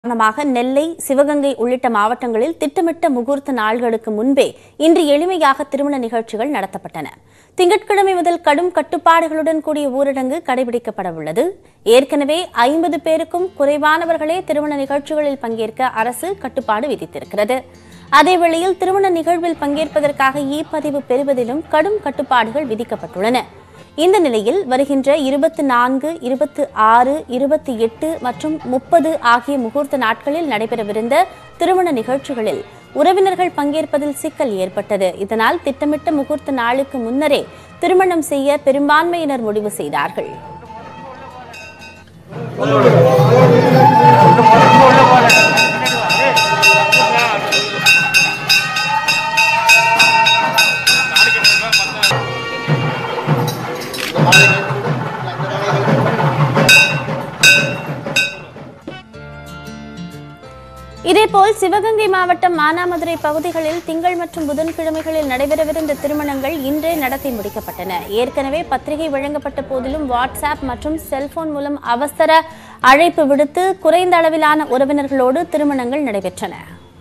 காரணமாக நெல்லை, சிவகங்கை உள்ளிட்ட மாவட்டங்களில் திட்டமிட்ட முகூர்த்த நாள்களுக்கு முன்பே இன்று எளிமையாக திருமண நிகழ்ச்சிகள் நடத்தப்பட்டன. திங்கட்கிழமை முதல் கடும் கட்டுப்பாடுகளுடன் கூடிய ஊரடங்கு கடைபிடிக்கப்பட உள்ளது. ஏற்கனவே 50 பேருக்கும் குறைவானவர்களே திருமண நிகழ்ச்சிகளில் பங்கேற்க அரசு கட்டுப்பாடு விதித்திருக்கிறது. அதேவேளையில் திருமண நிகழ்வில் பங்கேற்பதற்காக இ-பதிவு பெறுவதிலும் கடும் கட்டுப்பாடுகள் விதிக்கப்பட்டுள்ளன. இந்த நிலையில் வருகின்ற 24, 26, 28 மற்றும் 30 ஆகிய முகூர்த்த நாட்களில் நடைபெறவிருந்த திருமண நிகழ்ச்சிகளில் உறவினர்கள் பங்கேற்பதில் சிக்கல் ஏற்பட்டது. இதனால் திட்டமிட்ட முகூர்த்த நாளுக்கு முன்னரே திருமணம் செய்ய பெரும்பான்மையினர் முடிவு செய்தார்கள். இதேபோல் சிவகங்கை மாவட்டம் மானாமதுரை பகுதிகளில் திங்கள் மற்றும் புதன்கிழமைகளில் நடைபெறவிருந்த திருமணங்கள் இன்றே நடத்தி முடிக்கப்பட்டன. ஏற்கனவே பத்திரிகை வழங்கப்பட்ட போதிலும் வாட்ஸ்அப் மற்றும் செல்போன் மூலம் அவசர அழைப்பு விடுத்து குறைந்த அளவிலான உறவினர்களோடு திருமணங்கள் நடைபெற்றன.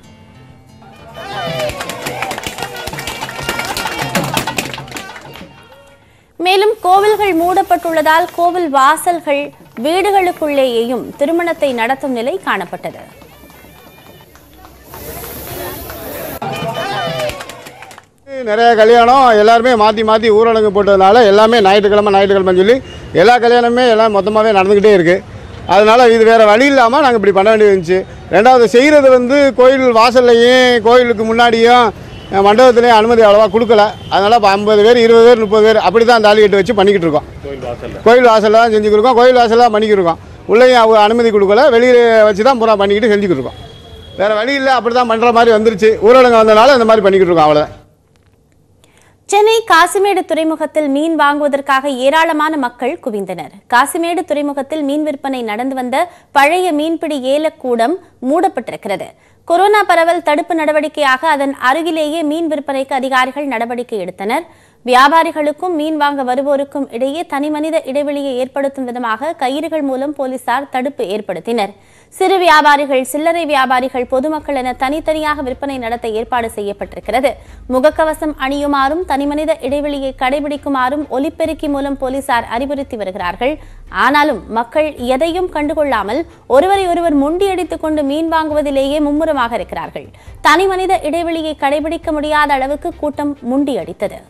மேலும் கோவில்கள் மூடப்பட்டுள்ளதால் கோவில் வாசல்கள் வீடுகளுக்குள்ளேயும் திருமணத்தை நடத்தும் நிலை காணப்பட்டது. நிறைய கல்யாணம் எல்லாருமே மாற்றி ஊரடங்கு போட்டதுனால எல்லாமே ஞாயிற்றுக்கிழமை சொல்லி எல்லா கல்யாணமே எல்லாம் மொத்தமாகவே நடந்துக்கிட்டே இருக்குது. அதனால் இது வேறு வழி இல்லாமல் நாங்கள் இப்படி பண்ண வேண்டியது இருந்துச்சு. ரெண்டாவது செய்கிறது கோயில் வாசல்லையும் கோயிலுக்கு முன்னாடியும் மண்டபத்துலேயும் அனுமதி அவ்வளோவா கொடுக்கல. அதனால் இப்போ 50 பேர் 20 பேர் 30 பேர் அப்படி தான் தாலி கட்டு வச்சு பண்ணிக்கிட்டு இருக்கோம். கோயில் வாசலில் தான் செஞ்சுக்கிருக்கோம். கோயில் வாசலில் தான் பண்ணிக்கிட்டு இருக்கோம். உள்ளேயும் அவங்க அனுமதி கொடுக்கல. வெளியில் வச்சு தான் பூரா பண்ணிக்கிட்டு செஞ்சுக்கிட்டு இருக்கோம். வேறு வழி இல்லை, அப்படி தான் பண்ணுற மாதிரி வந்துருச்சு. ஊரடங்கு வந்ததுனால இந்த மாதிரி பண்ணிக்கிட்டு இருக்கோம். அவ்வளோதான். சென்னை காசிமேடு துறைமுகத்தில் மீன் வாங்குவதற்காக ஏராளமான மக்கள் குவிந்தனர். காசிமேடு துறைமுகத்தில் மீன் விற்பனை நடந்து வந்த பழைய மீன்பிடி ஏலக்கூடம் மூடப்பட்டிருக்கிறது. கொரோனா பரவல் தடுப்பு நடவடிக்கையாக அதன் அருகிலேயே மீன் விற்பனைக்கு அதிகாரிகள் நடவடிக்கை எடுத்தனர். வியாபாரிகளுக்கும் மீன் வாங்க வருவோருக்கும் இடையே தனிமனித இடைவெளியை ஏற்படுத்தும் விதமாக கயிறுகள் மூலம் போலீசார் தடுப்பு ஏற்படுத்தினர். சிறு வியாபாரிகள், சில்லறை வியாபாரிகள், பொதுமக்கள் என தனித்தனியாக விற்பனை நடத்த ஏற்பாடு செய்யப்பட்டிருக்கிறது. முகக்கவசம் அணியுமாறும் தனிமனித இடைவெளியை கடைபிடிக்குமாறும் ஒலிபெருக்கி மூலம் போலீசார் அறிவுறுத்தி வருகிறார்கள். ஆனாலும் மக்கள் எதையும் கண்டுகொள்ளாமல் ஒருவரை ஒருவர் முண்டியடித்துக் கொண்டு மீன் வாங்குவதிலேயே மும்முரமாக இருக்கிறார்கள். தனிமனித இடைவெளியை கடைபிடிக்க முடியாத அளவுக்கு கூட்டம் முண்டியடித்தது.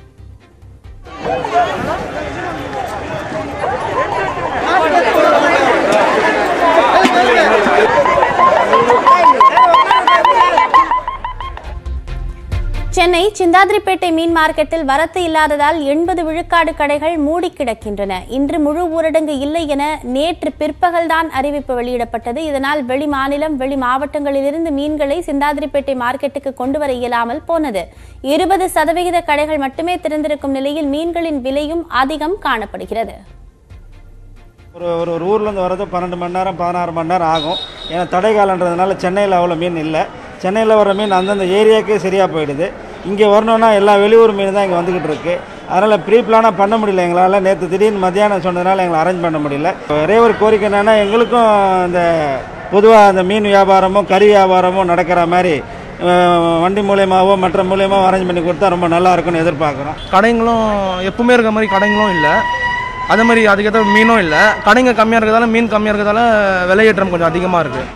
சென்னை சிந்தாதிரிப்பேட்டை மீன் மார்க்கெட்டில் வரத்து இல்லாததால் 80 விழுக்காடு கடைகள் மூடி கிடக்கின்றன. இன்று முழு ஊரடங்கு இல்லை என நேற்று பிற்பகல்தான் அறிவிப்பு வெளியிடப்பட்டது. இதனால் வெளி மாநிலம், வெளி மாவட்டங்களிலிருந்து மீன்களை சிந்தாதிரிப்பேட்டை மார்க்கெட்டுக்கு கொண்டு வர இயலாமல் போனது. 20% கடைகள் மட்டுமே திறந்திருக்கும் நிலையில் மீன்களின் விலையும் அதிகம் காணப்படுகிறது. ஒரு ஊர்லேருந்து வரது 12 மணி நேரம் 16 மணி நேரம் ஆகும். ஏன்னா தடை காலன்றதுனால சென்னையில் அவ்வளோ மீன் இல்லை. சென்னையில் வர மீன் அந்தந்த ஏரியாவுக்கே சரியாக போயிடுது. இங்கே வரணுன்னா எல்லா வெளியூர் மீன் தான் இங்கே வந்துக்கிட்டு இருக்குது. அதனால் ப்ரீ பிளானாக பண்ண முடியல எங்களால். நேற்று திடீர்னு மத்தியானம் சொன்னதுனால எங்களை அரேஞ்ச் பண்ண முடியல. ஒரே ஒரு கோரிக்கை என்னென்னா, எங்களுக்கும் இந்த பொதுவாக அந்த மீன் வியாபாரமும் கறி வியாபாரமும் நடக்கிற மாதிரி வண்டி மூலியமாகவோ மற்ற மூலியமாகவோ அரேஞ்ச் பண்ணி கொடுத்தா ரொம்ப நல்லா இருக்குன்னு எதிர்பார்க்குறோம். கடைங்களும் எப்பவுமே இருக்கிற மாதிரி கடைங்களும் இல்லை, அதே மாதிரி அதுக்கேற்ற மீனும் இல்லை. கடைங்க கம்மியாக இருக்கிறதால, மீன் கம்மியாக இருக்கிறதால விலையேற்றம் கொஞ்சம் அதிகமாக இருக்குது.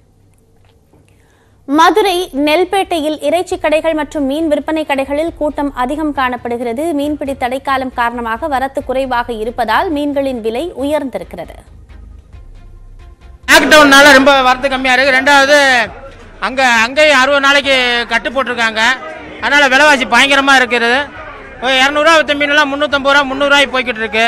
மதுரை நெல்பேட்டையில் இறைச்சி கடைகள் மற்றும் மீன் விற்பனை கடைகளில் கூட்டம் அதிகம் காணப்படுகிறது. மீன்பிடி தடைக்காலம் காரணமாக வரத்து குறைவாக இருப்பதால் மீன்களின் விலை உயர்ந்திருக்கிறது. லாக்டவுன்னால ரொம்ப வரத்து கம்மியாக இருக்குது. ரெண்டாவது அங்கேயும் 60 நாளைக்கு கட்டு போட்டிருக்காங்க. அதனால் விலைவாசி பயங்கரமாக இருக்கிறது. 200 வித்த மீனெல்லாம் 350 ரூபா 300 போய்கிட்டு இருக்கு.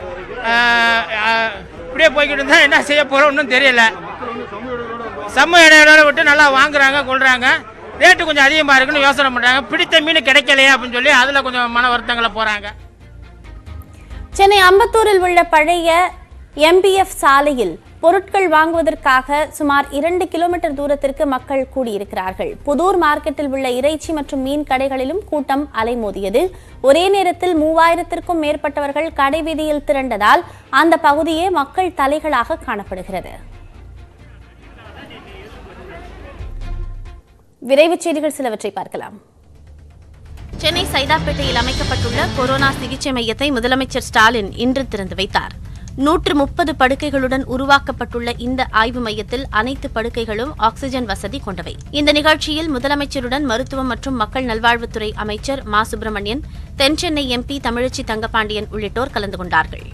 இப்படியே போய்கிட்டு இருந்தால் என்ன செய்ய போகிறோம் ஒன்றும் தெரியல. சமூக இடைவெளியோட விட்டு நல்லா வாங்குறாங்க, கொள்றாங்க. ரேட்டு கொஞ்சம் அதிகமாக இருக்குன்னு யோசனை பண்ணுறாங்க. பிடித்த மீன் கிடைக்கலையே அப்படின்னு சொல்லி அதில் கொஞ்சம் மன வருத்தங்களை போகிறாங்க. சென்னை அம்பத்தூரில் உள்ள பழைய MBF சாலையில் பொருட்கள் வாங்குவதற்காக சுமார் 2 கிலோமீட்டர் தூரத்திற்கு மக்கள் கூடியிருக்கிறார்கள். புதூர் மார்க்கெட்டில் உள்ள இறைச்சி மற்றும் மீன் கடைகளிலும் கூட்டம் அலைமோதியது. ஒரே நேரத்தில் 3000த்திற்கும் மேற்பட்டவர்கள் கடை வீதியில் திரண்டதால் அந்த பகுதியே மக்கள் தலைகளாக காணப்படுகிறது. விரைவுச் செய்திகள் சிலவற்றை பார்க்கலாம். சென்னை சைதாப்பேட்டையில் அமைக்கப்பட்டுள்ள கொரோனா சிகிச்சை மையத்தை முதலமைச்சர் ஸ்டாலின் இன்று திறந்து வைத்தார். 130 படுக்கைகளுடன் உருவாக்கப்பட்டுள்ள இந்த ஆய்வு மையத்தில் அனைத்து படுக்கைகளும் ஆக்ஸிஜன் வசதி கொண்டவை. இந்த நிகழ்ச்சியில் முதலமைச்சருடன் மருத்துவம் மற்றும் மக்கள் நல்வாழ்வுத்துறை அமைச்சர் மா சுப்பிரமணியன், தென்சென்னை எம்பி தமிழச்சி தங்கபாண்டியன் உள்ளிட்டோர் கலந்து கொண்டார்கள்.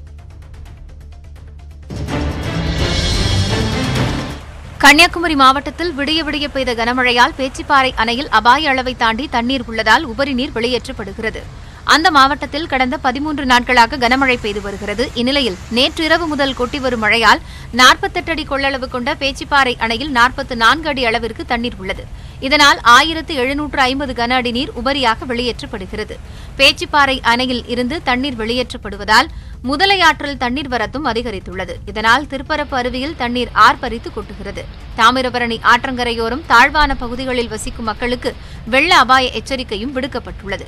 கன்னியாகுமரி மாவட்டத்தில் விடிய விடிய பெய்த கனமழையால் பேச்சிப்பாறை அணையில் அபாய அளவை தாண்டி தண்ணீர் உள்ளதால் உபரி நீர் வெளியேற்றப்படுகிறது. அந்த மாவட்டத்தில் கடந்த 13 நாட்களாக கனமழை பெய்து வருகிறது. இந்நிலையில் நேற்றிரவு முதல் கொட்டி வரும் மழையால் 48 அடி கொள்ளளவு கொண்ட பேச்சிப்பாறை அணையில் 44 அடி அளவிற்கு தண்ணீர் உள்ளது. இதனால் 1750 கன அடி நீர் உபரியாக வெளியேற்றப்படுகிறது. பேச்சிப்பாறை அணையில் இருந்து தண்ணீர் வெளியேற்றப்படுவதால் முதலையாற்றில் தண்ணீர் வரத்தும் அதிகரித்துள்ளது. இதனால் திருப்பரப்பு அருவியில் தண்ணீர் ஆர்ப்பரித்து கொட்டுகிறது. தாமிரபரணி ஆற்றங்கரையோரம் தாழ்வான பகுதிகளில் வசிக்கும் மக்களுக்கு வெள்ள அபாய எச்சரிக்கையும் விடுக்கப்பட்டுள்ளது.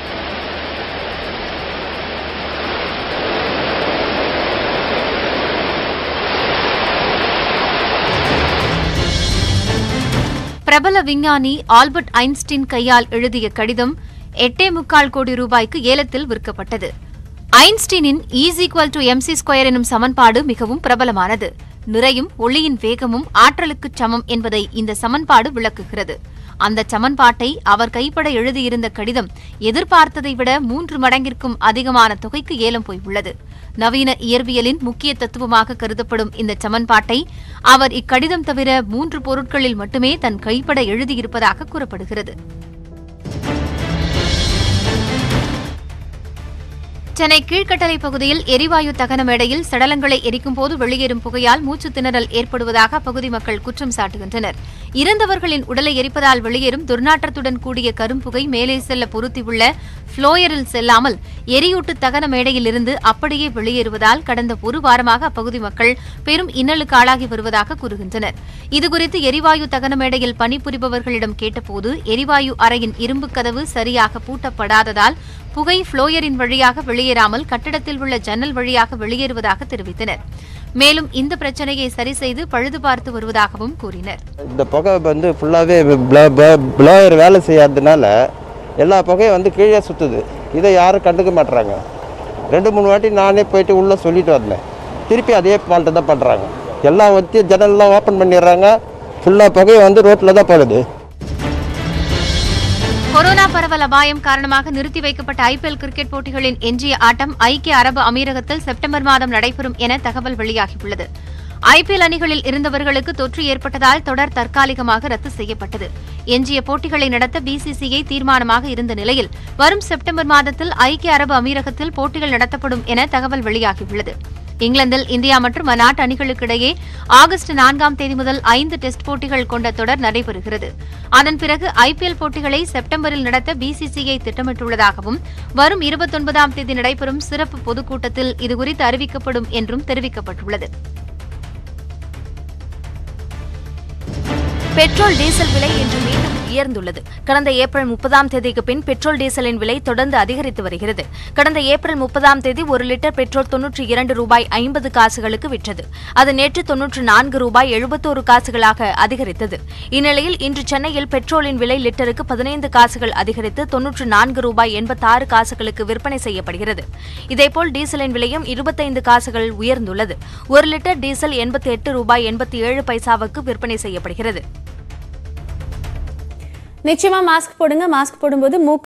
பிரபல விஞ்ஞானி ஆல்பர்ட் ஐன்ஸ்டீன் கையால் எழுதிய கடிதம் 8.25 கோடி ரூபாய்க்கு ஏலத்தில் விற்கப்பட்டது. ஐன்ஸ்டீனின் E=mc² எனும் சமன்பாடு மிகவும் பிரபலமானது. நிறையும் ஒளியின் வேகமும் ஆற்றலுக்கு சமம் என்பதை இந்த சமன்பாடு விளக்குகிறது. அந்த சமன்பாட்டை அவர் கைப்பட எழுதியிருந்த கடிதம் எதிர்பார்த்ததை விட 3 மடங்கிற்கும் அதிகமான தொகைக்கு ஏலம் போய் உள்ளது. நவீன இயற்பியலின் முக்கிய தத்துவமாக கருதப்படும் இந்த சமன்பாட்டை அவர் இக்கடிதம் தவிர 3 பொருட்களில் மட்டுமே தன் கைப்பட எழுதியிருப்பதாக கூறப்படுகிறது. சென்னை கீழ்கட்டளை பகுதியில் எரிவாயு தகன மேடையில் சடலங்களை எரிக்கும்போது வெளியேறும் புகையால் மூச்சுத் திணறல் ஏற்படுவதாக அப்பகுதி மக்கள் குற்றம் சாட்டுகின்றனர். இறந்தவர்களின் உடலை எரிப்பதால் வெளியேறும் துர்நாற்றத்துடன் கூடிய கரும்புகை மேலே செல்ல பொருத்தியுள்ள ஃப்ளோயரில் செல்லாமல் எரியூட்டு தகன மேடையில் இருந்து அப்படியே வெளியேறுவதால் கடந்த 1 வாரமாக அப்பகுதி மக்கள் பெரும் இன்னலுக்கு ஆளாகி வருவதாக கூறுகின்றனர். இதுகுறித்து எரிவாயு தகன மேடையில் பணிபுரிபவர்களிடம் கேட்டபோது எரிவாயு அறையின் இரும்பு கதவு சரியாக பூட்டப்படாததால் புகை ஃப்ளோயரின் வழியாக வெளியேறாமல் கட்டிடத்தில் உள்ள ஜன்னல் வழியாக வெளியேறுவதாக தெரிவித்தனர். மேலும் இந்த பிரச்சனையை சரி செய்து பழுது பார்த்து வருவதாகவும் கூறினர். இந்த புகை ஃபுல்லாகவே ப்ளோயர் வேலை செய்யாததுனால எல்லா புகையும் கீழே சுற்றுது. இதை யாரும் கண்டுக்க மாட்டுறாங்க. 2-3 வாட்டி நானே போயிட்டு உள்ளே சொல்லிட்டு வந்தேன். திருப்பி அதே ஃபால்ட்டு தான் பண்ணுறாங்க. எல்லாம் ஜன்னல்லாம் ஓப்பன் பண்ணிடுறாங்க. ஃபுல்லாக புகையை ரோட்டில் தான் போடுது. கொரோனா பரவல் அபாயம் காரணமாக நிறுத்தி வைக்கப்பட்ட IPL கிரிக்கெட் போட்டிகளின் எஞ்சிய ஆட்டம் ஐக்கிய அரபு அமீரகத்தில் செப்டம்பர் மாதம் நடைபெறும் என தகவல் வெளியாகியுள்ளது. IPL அணிகளில் இருந்தவர்களுக்கு தொற்று ஏற்பட்டதால் தொடர் தற்காலிகமாக ரத்து செய்யப்பட்டது. எஞ்சிய போட்டிகளை நடத்த BCCI தீர்மானமாக இருந்த நிலையில் வரும் செப்டம்பர் மாதத்தில் ஐக்கிய அரபு அமீரகத்தில் போட்டிகள் நடத்தப்படும் என தகவல் வெளியாகியுள்ளது. இங்கிலாந்தில் இந்தியா மற்றும் அந்நாட்டு அணிகளுக்கிடையே ஆகஸ்ட் 4ஆம் தேதி முதல் 5 டெஸ்ட் போட்டிகள் கொண்ட தொடர் நடைபெறுகிறது. அதன் பிறகு IPL போட்டிகளை செப்டம்பரில் நடத்த BCCI திட்டமிட்டுள்ளதாகவும் வரும் 29ஆம் தேதி நடைபெறும் சிறப்பு பொதுக்கூட்டத்தில் இதுகுறித்து அறிவிக்கப்படும் என்றும் தெரிவிக்கப்பட்டுள்ளது. பெட்ரோல் டீசல் விலை இன்று மீண்டும் உயர்ந்துள்ளது. கடந்த ஏப்ரல் 30ஆம் தேதிக்கு பின் பெட்ரோல் டீசலின் விலை தொடர்ந்து அதிகரித்து வருகிறது. கடந்த ஏப்ரல் 30ஆம் தேதி 1 லிட்டர் பெட்ரோல் 92 ரூபாய் 50 காசுகளுக்கு விற்றது. அது நேற்று 94 ரூபாய் 71 காசுகளாக அதிகரித்தது. இந்நிலையில் இன்று சென்னையில் பெட்ரோலின் விலை லிட்டருக்கு 15 காசுகள் அதிகரித்து 94 ரூபாய் 86 காசுகளுக்கு விற்பனை செய்யப்படுகிறது. இதேபோல் டீசலின் விலையும் 25 காசுகள் உயர்ந்துள்ளது. 1 லிட்டர் டீசல் 88 ரூபாய் 87 பைசாவுக்கு விற்பனை செய்யப்படுகிறது. நிச்சயமா மாஸ்க் போடுங்க. மாஸ்க் போடும்போது